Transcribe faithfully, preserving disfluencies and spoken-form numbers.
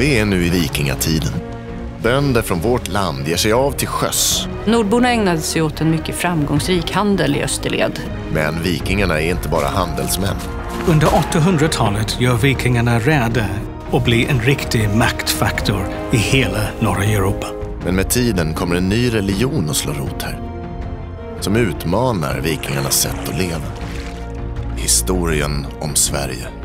Vi är nu i vikingatiden. Bönder från vårt land ger sig av till sjöss. Nordborna ägnade sig åt en mycket framgångsrik handel i österled. Men vikingarna är inte bara handelsmän. Under åttahundratalet gör vikingarna räder och blir en riktig maktfaktor i hela norra Europa. Men med tiden kommer en ny religion att slå rot här, som utmanar vikingarnas sätt att leva. Historien om Sverige.